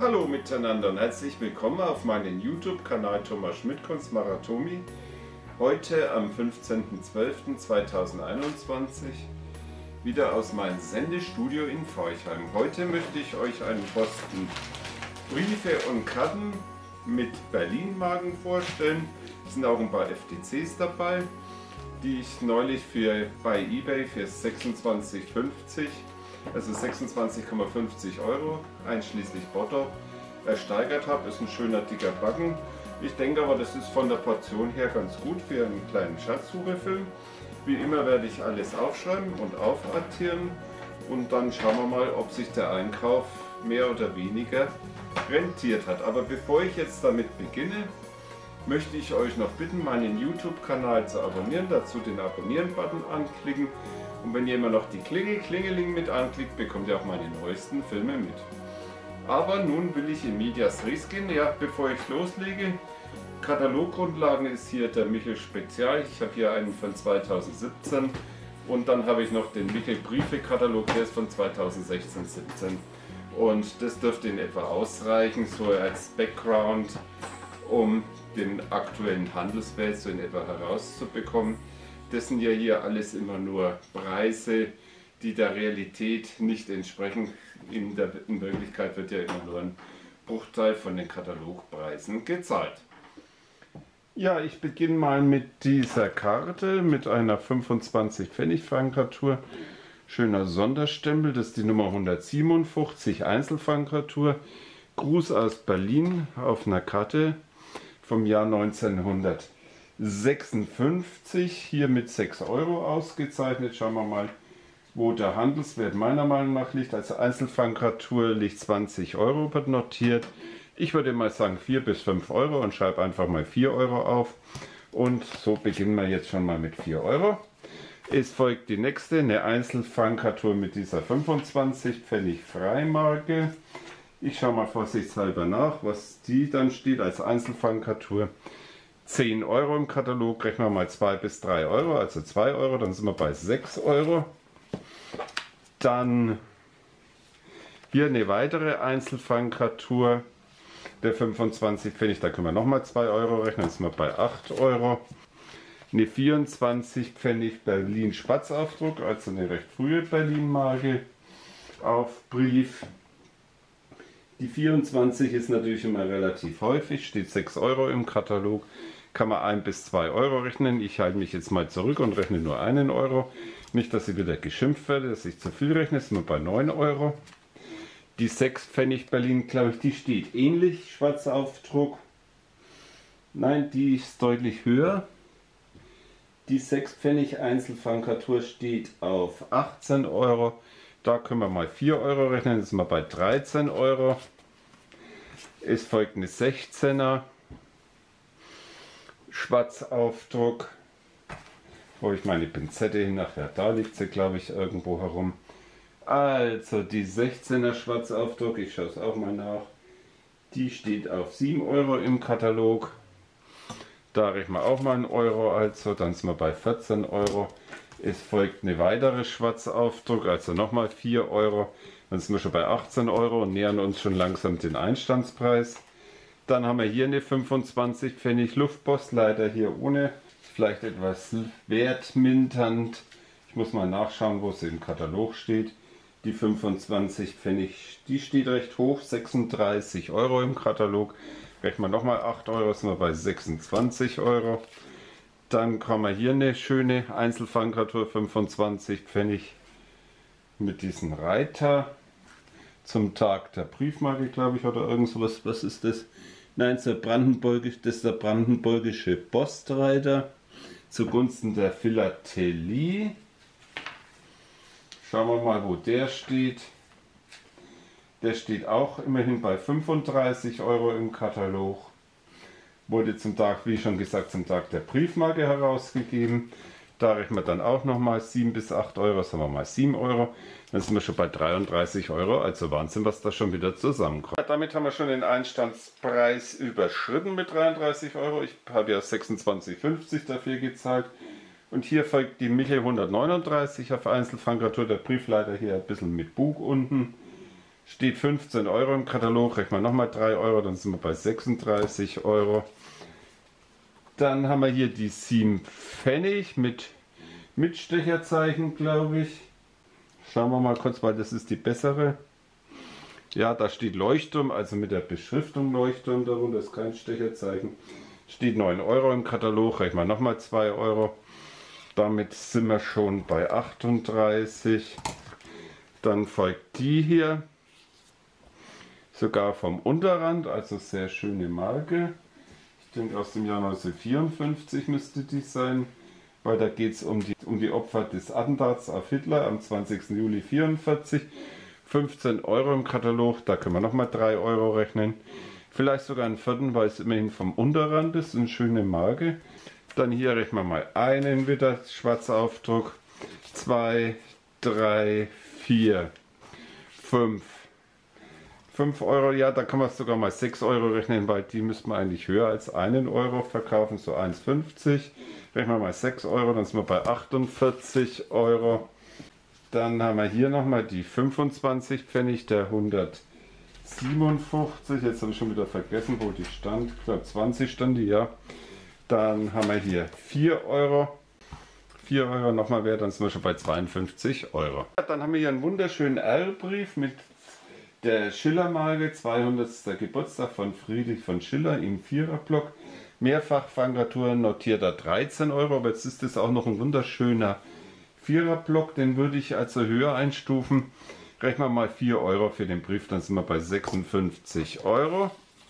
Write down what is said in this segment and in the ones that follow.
Hallo miteinander und herzlich willkommen auf meinem YouTube-Kanal Thomas Schmidt Kunst Maratomi. Heute am 15.12.2021 wieder aus meinem Sendestudio in Forchheim. Heute möchte ich euch einen Posten Briefe und Karten mit Berlin-Marken vorstellen. Es sind auch ein paar FTCs dabei, die ich neulich bei eBay für 26,50, also 26,50 Euro einschließlich Botto, ersteigert habe. Ist ein schöner dicker Backen. Ich denke aber, das ist von der Portion her ganz gut für einen kleinen Schatzsuchefilm. Wie immer werde ich alles aufschreiben und aufartieren und dann schauen wir mal, ob sich der Einkauf mehr oder weniger rentiert hat. Aber bevor ich jetzt damit beginne, möchte ich euch noch bitten, meinen YouTube-Kanal zu abonnieren, dazu den Abonnieren-Button anklicken und wenn ihr immer noch die Klingeling mit anklickt, bekommt ihr auch meine neuesten Filme mit. Aber nun will ich in Medias Res gehen. Ja, bevor ich loslege, Kataloggrundlagen ist hier der Michel Spezial. Ich habe hier einen von 2017 und dann habe ich noch den Michel Briefe-Katalog, der ist von 2016-17 und das dürfte in etwa ausreichen, so als Background, um den aktuellen Handelswert so in etwa herauszubekommen. Das sind ja hier alles immer nur Preise, die der Realität nicht entsprechen. In Wirklichkeit wird ja immer nur ein Bruchteil von den Katalogpreisen gezahlt. Ja, ich beginne mal mit dieser Karte, mit einer 25 Pfennig Frankatur. Schöner Sonderstempel, das ist die Nummer 157, Einzelfrankatur. Gruß aus Berlin auf einer Karte vom Jahr 1956, hier mit 6 Euro ausgezeichnet. Schauen wir mal, wo der Handelswert meiner Meinung nach liegt. Also Einzelfrankatur liegt 20 Euro notiert. Ich würde mal sagen 4 bis 5 Euro und schreibe einfach mal 4 Euro auf. Und so beginnen wir jetzt schon mal mit 4 Euro. Es folgt die nächste, eine Einzelfrankatur mit dieser 25 Pfennig Freimarke. Ich schaue mal vorsichtshalber nach, was die dann steht als Einzelfrankatur. 10 Euro im Katalog, rechnen wir mal 2 bis 3 Euro, also 2 Euro, dann sind wir bei 6 Euro. Dann hier eine weitere Einzelfrankatur der 25 Pfennig, da können wir nochmal 2 Euro rechnen, dann sind wir bei 8 Euro. Eine 24 Pfennig Berlin Spatzaufdruck, also eine recht frühe Berlin-Marke auf Brief. Die 24 ist natürlich immer relativ häufig, steht 6 Euro im Katalog, kann man 1 bis 2 Euro rechnen. Ich halte mich jetzt mal zurück und rechne nur 1 Euro. Nicht, dass ich wieder geschimpft werde, dass ich zu viel rechne, sind wir bei 9 Euro. Die 6 Pfennig Berlin, glaube ich, die steht ähnlich, Schwarzaufdruck. Nein, die ist deutlich höher. Die 6 Pfennig Einzelfrankatur steht auf 18 Euro. Da können wir mal 4 Euro rechnen, jetzt sind wir bei 13 Euro. Es folgt eine 16er Schwarzaufdruck. Wo ich meine Pinzette hin, nachher da liegt sie, glaube ich, irgendwo herum. Also die 16er Schwarzaufdruck, ich schaue es auch mal nach. Die steht auf 7 Euro im Katalog. Da rechnen wir auch mal einen Euro, also dann sind wir bei 14 Euro. Es folgt eine weitere Schwarzaufdruck, also nochmal 4 Euro. Dann sind wir schon bei 18 Euro und nähern uns schon langsam den Einstandspreis. Dann haben wir hier eine 25 Pfennig Luftpost, leider hier ohne, vielleicht etwas wertmindernd. Ich muss mal nachschauen, wo sie im Katalog steht. Die 25 Pfennig, die steht recht hoch, 36 Euro im Katalog. Rechnen wir nochmal 8 Euro, sind wir bei 26 Euro. Dann kommen wir hier eine schöne Einzelfrankatur 25 Pfennig mit diesem Reiter zum Tag der Briefmarke, glaube ich, oder irgend sowas. Was ist das? Nein, das ist der brandenburgische Postreiter zugunsten der Philatelie. Schauen wir mal, wo der steht. Der steht auch immerhin bei 35 Euro im Katalog. Wurde zum Tag, wie schon gesagt, zum Tag der Briefmarke herausgegeben. Da rechnen wir dann auch nochmal 7 bis 8 Euro, sagen wir mal 7 Euro. Dann sind wir schon bei 33 Euro, also Wahnsinn, was da schon wieder zusammenkommt. Ja, damit haben wir schon den Einstandspreis überschritten mit 33 Euro. Ich habe ja 26,50 dafür gezahlt. Und hier folgt die Michel 139 auf Einzelfrankatur, der Briefleiter hier ein bisschen mit Bug unten. Steht 15 Euro im Katalog, rechnen wir nochmal 3 Euro, dann sind wir bei 36 Euro. Dann haben wir hier die 7 Pfennig mit Stecherzeichen, glaube ich. Schauen wir mal kurz, weil das ist die bessere. Ja, da steht Leuchtturm, also mit der Beschriftung Leuchtturm darunter, ist kein Stecherzeichen. Steht 9 Euro im Katalog, rechnen wir nochmal 2 Euro. Damit sind wir schon bei 38. Dann folgt die hier. Sogar vom Unterrand, also sehr schöne Marke. Ich denke aus dem Jahr 1954 müsste die sein, weil da geht es um die Opfer des Attentats auf Hitler am 20. Juli 1944. 15 Euro im Katalog, da können wir nochmal 3 Euro rechnen. Vielleicht sogar einen vierten, weil es immerhin vom Unterrand ist, eine schöne Marke. Dann hier rechnen wir mal einen wieder, schwarzer Aufdruck. 2, 3, 4, 5. 5 Euro, ja, da kann man sogar mal 6 Euro rechnen, weil die müsste man eigentlich höher als 1 Euro verkaufen, so 1,50. Rechnen wir mal 6 Euro, dann sind wir bei 48 Euro. Dann haben wir hier nochmal die 25 Pfennig, der 157. Jetzt habe ich schon wieder vergessen, wo die stand. Ich glaube 20 stand die, ja. Dann haben wir hier 4 Euro. 4 Euro nochmal wert, dann sind wir schon bei 52 Euro. Dann haben wir hier einen wunderschönen R-Brief mit der Schiller-Marke, 200. Geburtstag von Friedrich von Schiller im Viererblock. Mehrfachfanggratur notierter 13 Euro, aber jetzt ist das auch noch ein wunderschöner Viererblock, den würde ich also höher einstufen. Rechnen wir mal 4 Euro für den Brief, dann sind wir bei 56 Euro.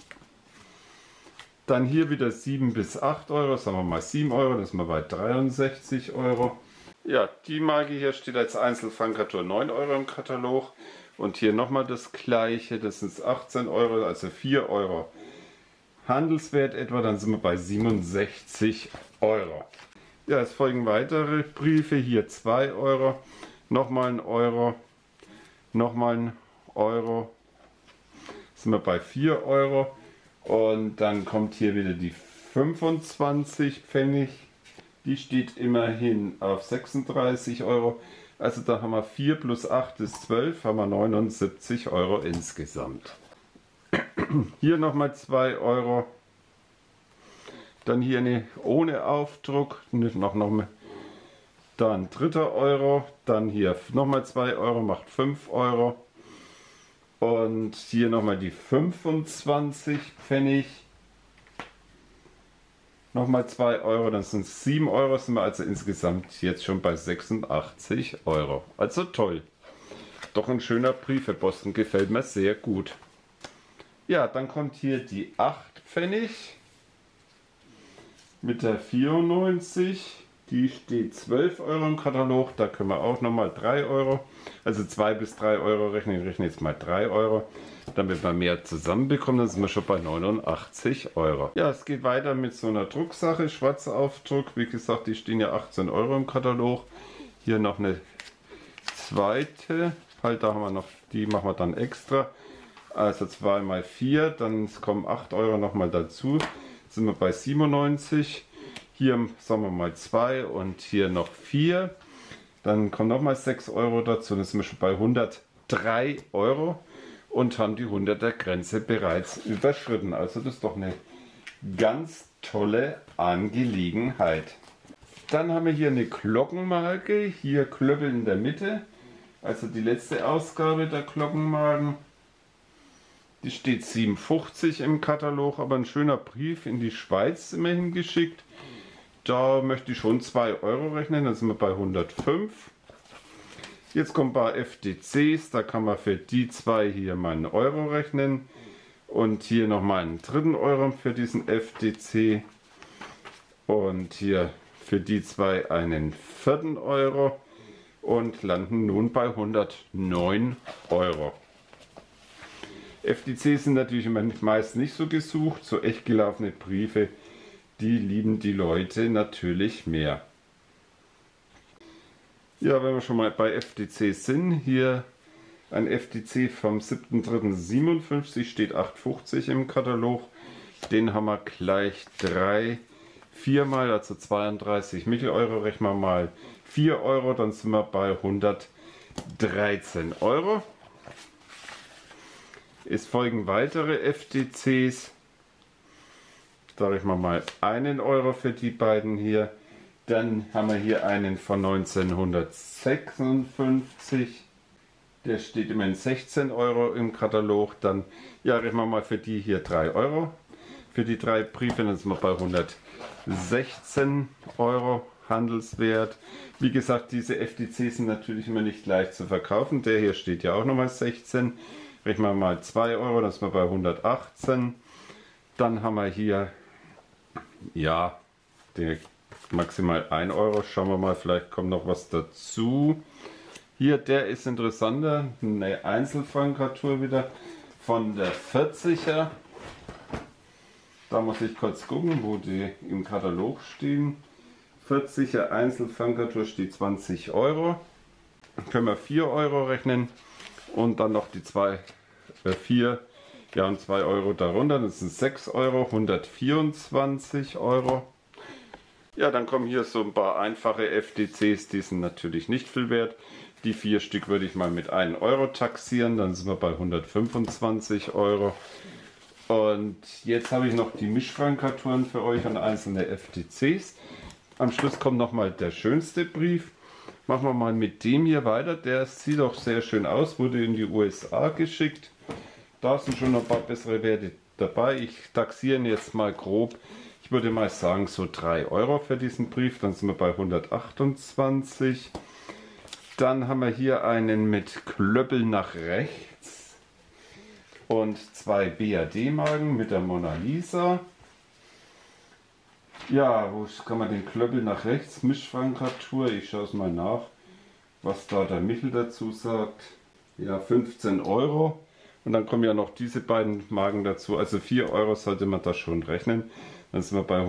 Dann hier wieder 7 bis 8 Euro, sagen wir mal 7 Euro, dann sind wir bei 63 Euro. Ja, die Marke hier steht als Einzelfanggratur 9 Euro im Katalog. Und hier nochmal das gleiche, das sind 18 Euro, also 4 Euro Handelswert etwa, dann sind wir bei 67 Euro. Ja, es folgen weitere Briefe, hier 2 Euro, nochmal 1 Euro, nochmal 1 Euro, sind wir bei 4 Euro und dann kommt hier wieder die 25 Pfennig, die steht immerhin auf 36 Euro, also da haben wir 4 plus 8 ist 12, haben wir 79 Euro insgesamt. Hier nochmal 2 Euro. Dann hier eine ohne Aufdruck, nochmal, dann 3. Euro, dann hier nochmal 2 Euro, macht 5 Euro. Und hier nochmal die 25 Pfennig, nochmal 2 Euro, dann sind es 7 Euro, sind wir also insgesamt jetzt schon bei 86 Euro. Also toll. Doch ein schöner Brief für Boston, gefällt mir sehr gut. Ja, dann kommt hier die 8 Pfennig. Mit der 94, die steht 12 Euro im Katalog, da können wir auch nochmal 3 Euro, also 2 bis 3 Euro rechnen, ich rechne jetzt mal 3 Euro, damit wir mehr zusammenbekommen, dann sind wir schon bei 89 Euro. Ja, es geht weiter mit so einer Drucksache, schwarzer Aufdruck, wie gesagt, die stehen ja 18 Euro im Katalog, hier noch eine zweite, halt da haben wir noch, die machen wir dann extra, also 2 mal 4, dann kommen 8 Euro nochmal dazu. Sind wir bei 97, hier sagen wir mal 2 und hier noch 4, dann kommen nochmal 6 Euro dazu, dann sind wir schon bei 103 Euro und haben die 100er Grenze bereits überschritten, also das ist doch eine ganz tolle Angelegenheit. Dann haben wir hier eine Glockenmarke, hier Klöppel in der Mitte, also die letzte Ausgabe der Glockenmarken. Die steht 7,50 im Katalog, aber ein schöner Brief in die Schweiz immerhin geschickt. Da möchte ich schon 2 Euro rechnen, dann sind wir bei 105. Jetzt kommen ein paar FDCs, da kann man für die 2 hier mal 1 Euro rechnen. Und hier nochmal einen 3. Euro für diesen FDC. Und hier für die 2 einen 4. Euro. Und landen nun bei 109 Euro. FDCs sind natürlich meist nicht so gesucht, so echt gelaufene Briefe, die lieben die Leute natürlich mehr. Ja, wenn wir schon mal bei FDCs sind, hier ein FDC vom 7.3.57 steht 8,50 im Katalog, den haben wir gleich 4 mal, also 32 Mittel-Euro, rechnen wir mal 4 Euro, dann sind wir bei 113 Euro. Es folgen weitere FDCs. Sage ich mal 1 Euro für die beiden hier. Dann haben wir hier einen von 1956. Der steht immerhin 16 Euro im Katalog. Dann, ja, rechnen wir mal für die hier 3 Euro. Für die 3 Briefe, dann sind wir bei 116 Euro Handelswert. Wie gesagt, diese FDCs sind natürlich immer nicht leicht zu verkaufen. Der hier steht ja auch nochmal 16. Rechnen wir mal 2 Euro, dann sind wir bei 118. Dann haben wir hier, ja, der maximal 1 Euro. Schauen wir mal, vielleicht kommt noch was dazu. Hier, der ist interessanter, eine Einzelfrankatur wieder von der 40er. Da muss ich kurz gucken, wo die im Katalog stehen. 40er Einzelfrankatur steht 20 Euro. Dann können wir 4 Euro rechnen und dann noch die 4, ja, und 2 Euro darunter. Das sind 6 Euro, 124 Euro. Ja, dann kommen hier so ein paar einfache FDCs, die sind natürlich nicht viel wert. Die 4 Stück würde ich mal mit 1 Euro taxieren, dann sind wir bei 125 Euro. Und jetzt habe ich noch die Mischfrankaturen für euch und einzelne FDCs. Am Schluss kommt nochmal der schönste Brief. Machen wir mal mit dem hier weiter. Der sieht auch sehr schön aus, wurde in die USA geschickt. Da sind schon ein paar bessere Werte dabei. Ich taxiere ihn jetzt mal grob. Ich würde mal sagen so 3 Euro für diesen Brief. Dann sind wir bei 128. Dann haben wir hier einen mit Klöppel nach rechts und 2 BAD-Marken mit der Mona Lisa. Ja, wo kann man den Klöppel nach rechts? Mischfrankatur, ich schaue es mal nach, was da der Michel dazu sagt. Ja, 15 Euro. Und dann kommen ja noch diese beiden Marken dazu. Also 4 Euro sollte man da schon rechnen. Dann sind wir bei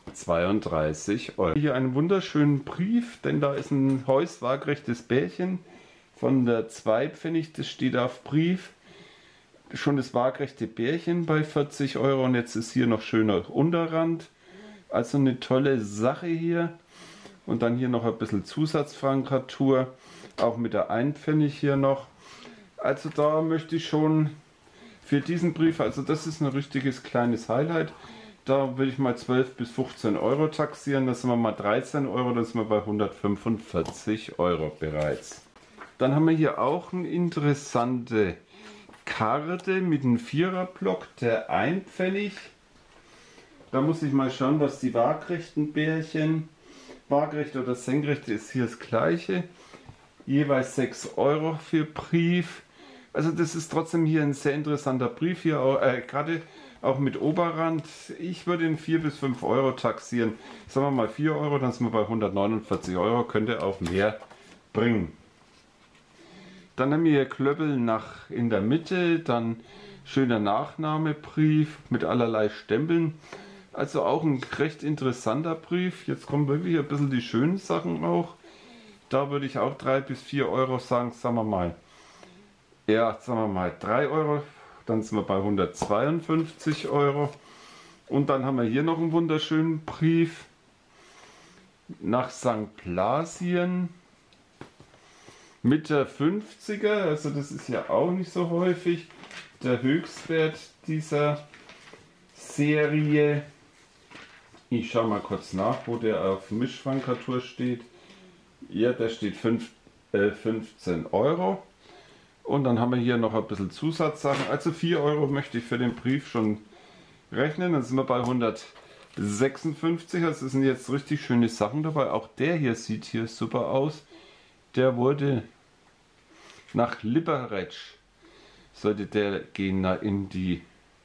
132 Euro. Hier einen wunderschönen Brief, denn da ist ein heuswaagerechtes Bärchen von der 2 Pfennig. Das steht auf Brief. Schon das waagerechte Bärchen bei 40 Euro und jetzt ist hier noch schöner Unterrand. Also eine tolle Sache hier. Und dann hier noch ein bisschen Zusatzfrankatur, auch mit der 1 Pfennig hier noch. Also da möchte ich schon für diesen Brief, also das ist ein richtiges kleines Highlight. Da würde ich mal 12 bis 15 Euro taxieren, da sind wir mal 13 Euro, dann sind wir bei 145 Euro bereits. Dann haben wir hier auch eine interessante Karte mit einem Viererblock, der 1 Pfennig. Da muss ich mal schauen, was die waagrechten Bärchen, waagrecht oder senkrecht ist hier das gleiche. Jeweils 6 Euro für Brief. Also das ist trotzdem hier ein sehr interessanter Brief hier, gerade auch mit Oberrand. Ich würde ihn 4 bis 5 Euro taxieren. Sagen wir mal 4 Euro, dann sind wir bei 149 Euro, könnte auch mehr bringen. Dann haben wir hier Klöppel nach in der Mitte, dann schöner Nachnahmebrief mit allerlei Stempeln. Also auch ein recht interessanter Brief. Jetzt kommen wirklich ein bisschen die schönen Sachen auch. Da würde ich auch 3 bis 4 Euro sagen, sagen wir mal. Ja, sagen wir mal 3 Euro, dann sind wir bei 152 Euro. Und dann haben wir hier noch einen wunderschönen Brief nach St. Blasien mit der 50er, also das ist ja auch nicht so häufig, der Höchstwert dieser Serie. Ich schaue mal kurz nach, wo der auf Mischfrankatur steht. Ja, der steht 15 Euro. Und dann haben wir hier noch ein bisschen Zusatzsachen. Also 4 Euro möchte ich für den Brief schon rechnen. Dann sind wir bei 156. Also es sind jetzt richtig schöne Sachen dabei. Auch der hier sieht hier super aus. Der wurde nach Liberec. Sollte der gehen in die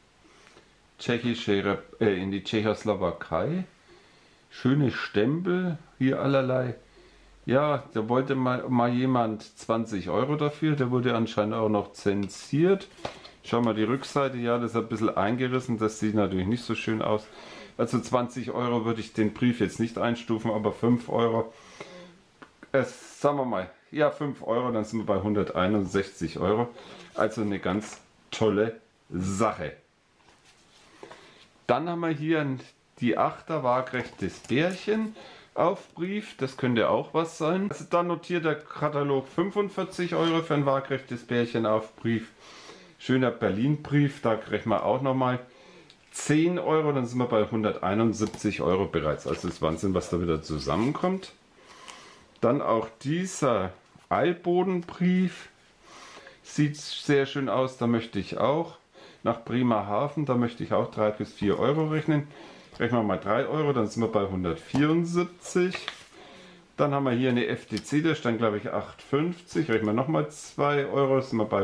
in die Tschechoslowakei. Schöne Stempel. Hier allerlei. Ja, da wollte mal jemand 20 Euro dafür, der wurde anscheinend auch noch zensiert. Schau mal die Rückseite, ja, das ist ein bisschen eingerissen, das sieht natürlich nicht so schön aus. Also 20 Euro würde ich den Brief jetzt nicht einstufen, aber 5 Euro, sagen wir mal, ja 5 Euro, dann sind wir bei 161 Euro. Also eine ganz tolle Sache. Dann haben wir hier die 8er waagerechtes Bärchen auf Brief, das könnte auch was sein. Also dann notiert der Katalog 45 Euro für ein waagerechtes Bärchen auf Brief. Schöner Berlin-Brief, da kriegt man auch nochmal 10 Euro, dann sind wir bei 171 Euro bereits. Also das ist Wahnsinn, was da wieder zusammenkommt. Dann auch dieser Eilbodenbrief. Sieht sehr schön aus, da möchte ich auch. Nach Bremerhaven, da möchte ich auch 3 bis 4 Euro rechnen. Rechnen wir mal 3 Euro, dann sind wir bei 174. Dann haben wir hier eine FTC, da stand glaube ich 8,50. Rechnen wir nochmal 2 Euro, sind wir bei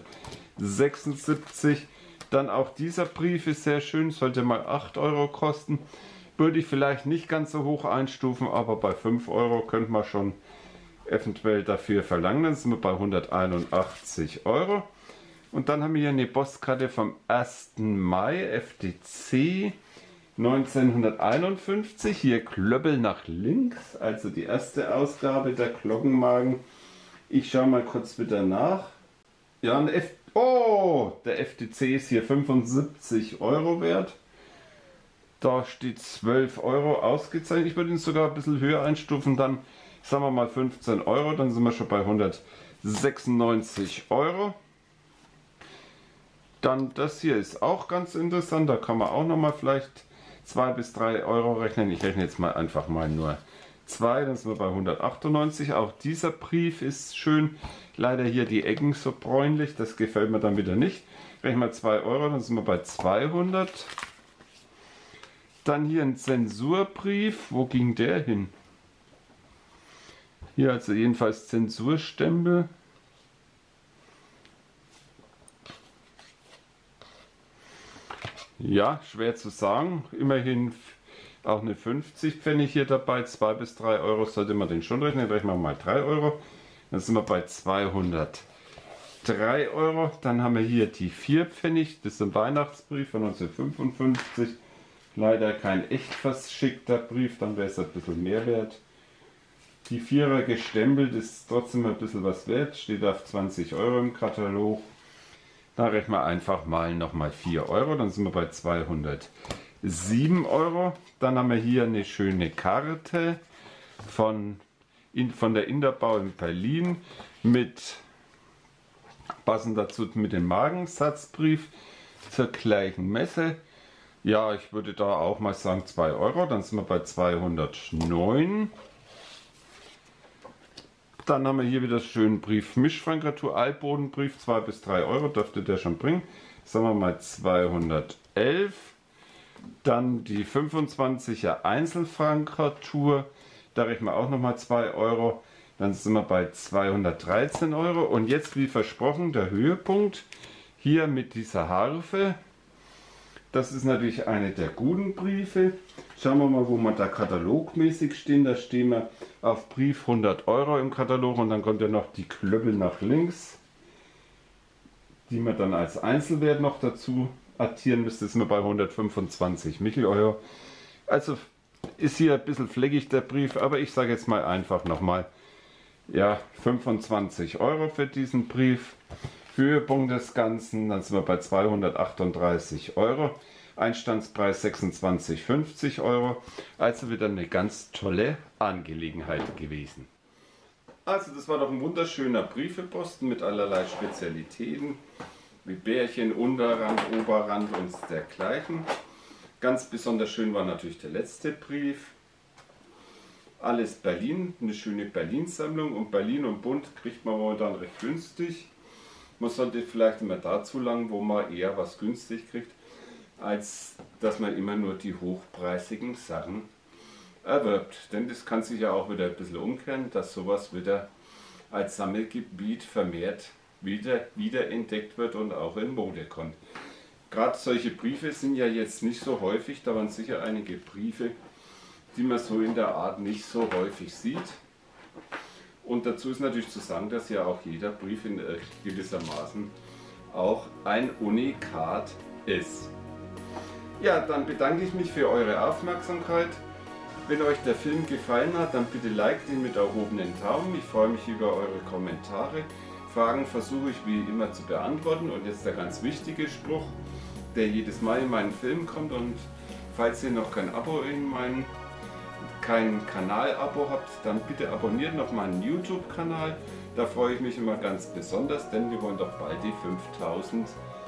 176. Dann auch dieser Brief ist sehr schön, sollte mal 8 Euro kosten. Würde ich vielleicht nicht ganz so hoch einstufen, aber bei 5 Euro könnte man schon eventuell dafür verlangen. Dann sind wir bei 181 Euro. Und dann haben wir hier eine Postkarte vom 1. Mai, FTC 1951. Hier Klöppel nach links, also die erste Ausgabe der Glockenmagen. Ich schaue mal kurz wieder nach. Ja, der FTC ist hier 75 Euro wert. Da steht 12 Euro ausgezeichnet. Ich würde ihn sogar ein bisschen höher einstufen, dann sagen wir mal 15 Euro, dann sind wir schon bei 196 Euro. Dann das hier ist auch ganz interessant, da kann man auch nochmal vielleicht 2 bis 3 Euro rechnen. Ich rechne jetzt mal einfach mal nur 2, dann sind wir bei 198. Auch dieser Brief ist schön. Leider hier die Ecken so bräunlich, das gefällt mir dann wieder nicht. Rechnen wir 2 Euro, dann sind wir bei 200. Dann hier ein Zensurbrief. Wo ging der hin? Hier also jedenfalls Zensurstempel. Ja, schwer zu sagen. Immerhin auch eine 50 Pfennig hier dabei. 2 bis 3 Euro sollte man den schon rechnen. Rechnen wir mal 3 Euro. Dann sind wir bei 203 Euro. Dann haben wir hier die 4 Pfennig. Das ist ein Weihnachtsbrief von 1955. Leider kein echt verschickter Brief, dann wäre es ein bisschen mehr wert. Die 4er gestempelt ist trotzdem ein bisschen was wert. Steht auf 20 Euro im Katalog. Da rechnen wir einfach mal nochmal 4 Euro, dann sind wir bei 207 Euro. Dann haben wir hier eine schöne Karte von der Interbau in Berlin mit passend dazu mit dem Magensatzbrief zur gleichen Messe. Ja, ich würde da auch mal sagen 2 Euro, dann sind wir bei 209. Dann haben wir hier wieder schönen Brief Mischfrankatur, Eilbodenbrief, 2 bis 3 Euro dürfte der schon bringen. Sagen wir mal 211. Dann die 25er Einzelfrankatur, da rechnen wir auch nochmal 2 Euro. Dann sind wir bei 213 Euro. Und jetzt wie versprochen der Höhepunkt hier mit dieser Harfe. Das ist natürlich eine der guten Briefe. Schauen wir mal, wo wir da katalogmäßig stehen. Da stehen wir auf Brief 100 Euro im Katalog und dann kommt ja noch die Klöppel nach links, die man dann als Einzelwert noch dazu addieren müsste. Sind wir bei 125 Euro. Also ist hier ein bisschen fleckig der Brief, aber ich sage jetzt mal einfach nochmal, ja, 25 Euro für diesen Brief. Höhepunkt des Ganzen, dann sind wir bei 238 Euro. Einstandspreis 26,50 Euro. Also wieder eine ganz tolle Angelegenheit gewesen. Also das war doch ein wunderschöner Briefeposten mit allerlei Spezialitäten, wie Bärchen, Unterrand, Oberrand und dergleichen. Ganz besonders schön war natürlich der letzte Brief. Alles Berlin, eine schöne Berlin-Sammlung, und Berlin und Bund kriegt man momentan recht günstig. Man sollte vielleicht immer dazu langen, wo man eher was günstig kriegt, als dass man immer nur die hochpreisigen Sachen erwirbt. Denn das kann sich ja auch wieder ein bisschen umkehren, dass sowas wieder als Sammelgebiet vermehrt wiederentdeckt wird und auch in Mode kommt. Gerade solche Briefe sind ja jetzt nicht so häufig, da waren sicher einige Briefe, die man so in der Art nicht so häufig sieht. Und dazu ist natürlich zu sagen, dass ja auch jeder Brief in gewissermaßen auch ein Unikat ist. Ja, dann bedanke ich mich für eure Aufmerksamkeit. Wenn euch der Film gefallen hat, dann bitte liked ihn mit erhobenen Daumen. Ich freue mich über eure Kommentare. Fragen versuche ich wie immer zu beantworten. Und jetzt der ganz wichtige Spruch, der jedes Mal in meinen Film kommt. Und falls ihr noch kein Kanal-Abo habt, dann bitte abonniert noch meinen YouTube-Kanal. Da freue ich mich immer ganz besonders, denn wir wollen doch bald die 5000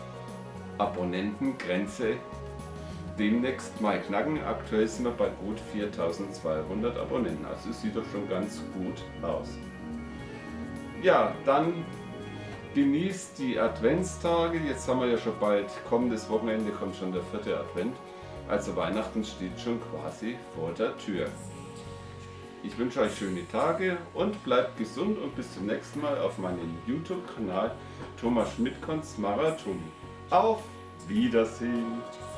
Abonnentengrenze demnächst mal knacken. Aktuell sind wir bei gut 4200 Abonnenten, also es sieht doch schon ganz gut aus. Ja, dann genießt die Adventstage. Jetzt haben wir ja schon bald, kommendes Wochenende kommt schon der 4. Advent. Also Weihnachten steht schon quasi vor der Tür. Ich wünsche euch schöne Tage und bleibt gesund und bis zum nächsten Mal auf meinem YouTube-Kanal Thomas Schmidtkonz Marathon. Auf Wiedersehen!